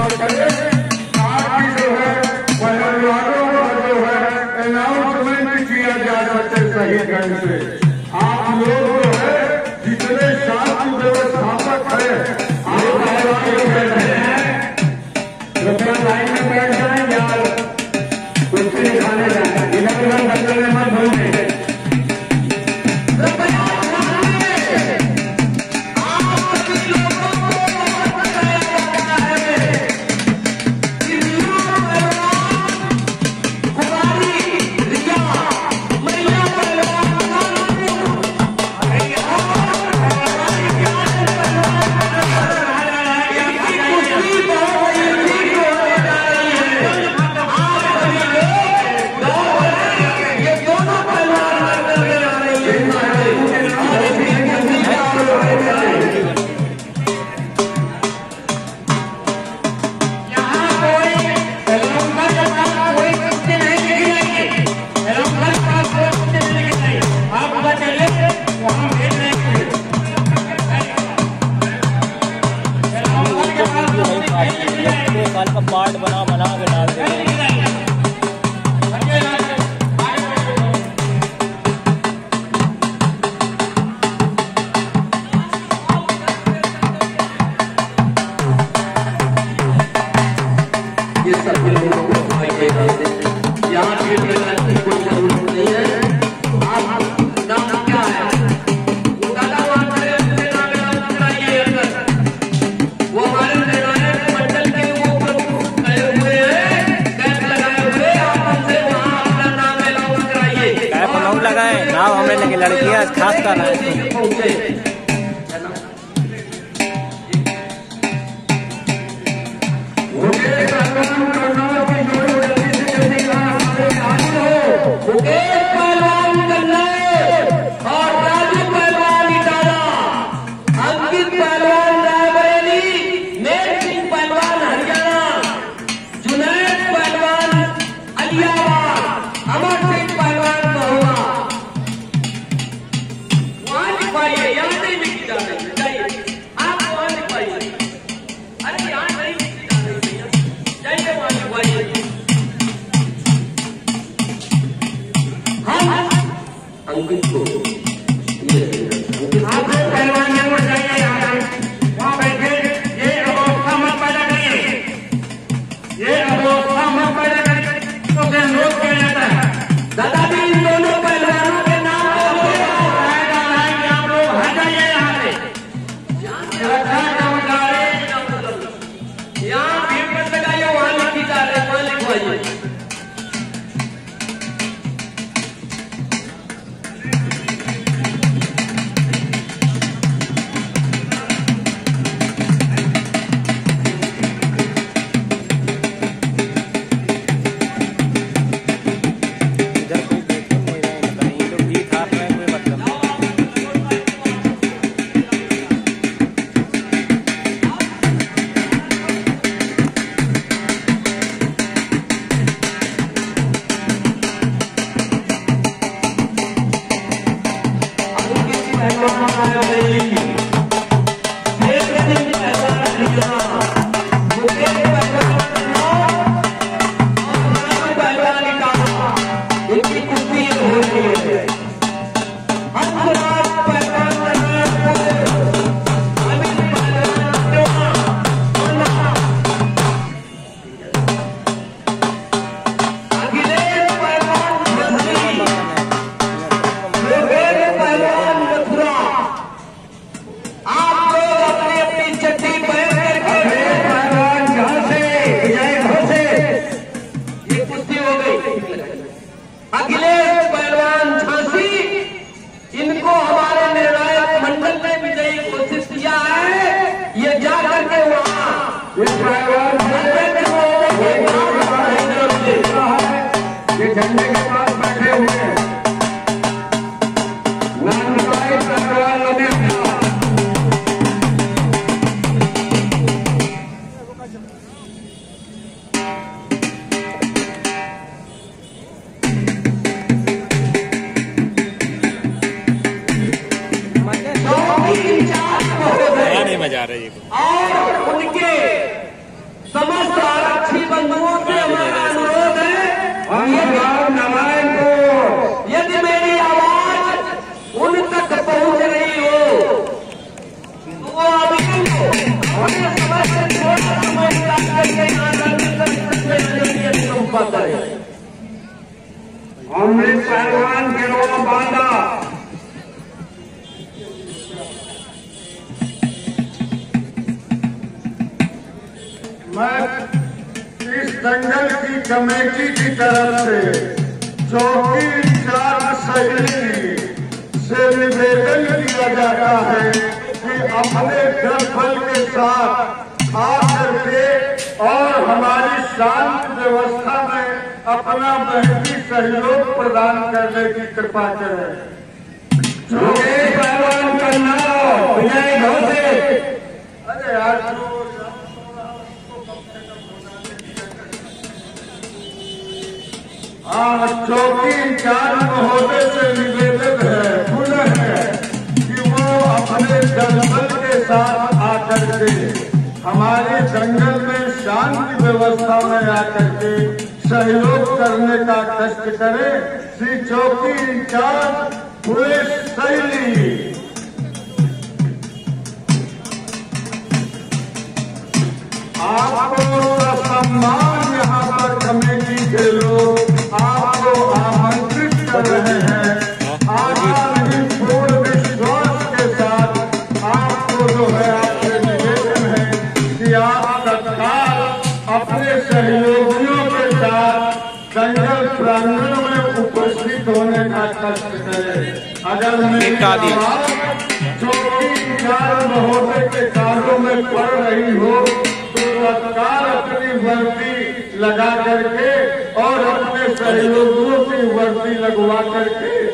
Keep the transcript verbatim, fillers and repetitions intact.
बात करें, आज जो है पहलवानों का जो है अनाउंसमेंट किया जा सकते सही ढंग से। आप लोग जो है जितने शांति व्यवस्थापक है, आप बैठे हैं, कृपया लाइन में बैठ जाए यार, कुछ नहीं खाने जाए, इधर उधर बदलने मत भूलें। साल का पार्ट बना बना के डाल देंगे। ये सभी लोगों को सुनाई दे रहे थे। यहाँ की कोई जरूरत नहीं है। आप नाम क्या है? दादा वहाँ खड़े उनके नाम नाम कराइए अंदर। वो हमारे निर्णायक मंडल के वो प्रमुख गए हुए हैं, कैंप लगाए हुए। आप हमसे वहाँ अपना नाम अलाउंस कराइए। कैंप नाम लगाए, नाम हमें लगे लड़कियाँ खास कर रहे हैं। मुकेश पहलवान कन्नौज और राजू पहलवान इटावा, अंकित पहलवान रायबरेली, मेर सिंह पहलवान हरियाणा, जुनैद पहलवान अलियाबाद, अमर सिंह पहलवान महुआ। वहाँ लिखवाइए, यहाँ नहीं लिखी जा रही जाइए, आप वहाँ लिखवाइए। अरे यहाँ नहीं लिखी जा रही भैया, जाइए वहाँ लिखवाइए। अंकित को आप पहलवान जरूर जाइए, यहाँ वहाँ बैठे। ये अवस्था मत पैदा करिए, ये अवस्था मत पैदा करिए तो क्या अनुरोध किया जाता है। दादा जी इन दोनों पहलवानों के नाम आप लोग हट जाइए यहाँ से। यहाँ भीड़ मत लगाइए, वहाँ लिखी जा रही है, वहाँ लिखवाइए। अखिलेश पहलवान झांसी, इनको हमारे निर्णायक मंडल ने विजयी घोषित किया है। ये जा करके वहाँ ये झंडे के पास बैठे हुए हैं। नहीं मजा आ रही है और उनके समस्त बंधुओं से हमारा अनुरोध है, यदि मेरी आवाज उन तक पहुंच रही हो तो वो अभी हमें समय से थोड़ा समय निकाल करके यहाँ संपर्क करें। अमृत पहलवान गिरोह बांधा मैं इस दंगल की कमेटी की तरफ से चौकी इंचार्ज सहेली से निवेदन किया जाता है कि अपने दल के साथ आकर के और हमारी शांत व्यवस्था में अपना बेहतरीन सहयोग प्रदान करने की कृपा करें। पहलवान का नाम विजय घोषे। अरे यार हाँ, चौकी इंचार्ज महोदय से निवेदन है पुनः है कि वो अपने दलबल के साथ आकर के हमारे जंगल में शांति व्यवस्था में आकर के सहयोग करने का कष्ट करे। श्री चौकी इंचार्ज पुलिस शैली। आपको सम्मान यहाँ पर कमेटी के लोग आपको आमंत्रित कर रहे हैं। आशा नहीं पूर्ण विश्वास के साथ आपको जो है आपसे निवेदन है कि आप तत्काल अपने सहयोगियों के साथ दंगल प्रांगण में उपस्थित होने का कष्ट करें। अगर मेरी आवाज चौकी इंचार्ज महोदय के कार्यों में पड़ रही हो तो तत्काल अपनी वर्दी लगा करके और अपने सहयोगियों की वर्दी लगवा करके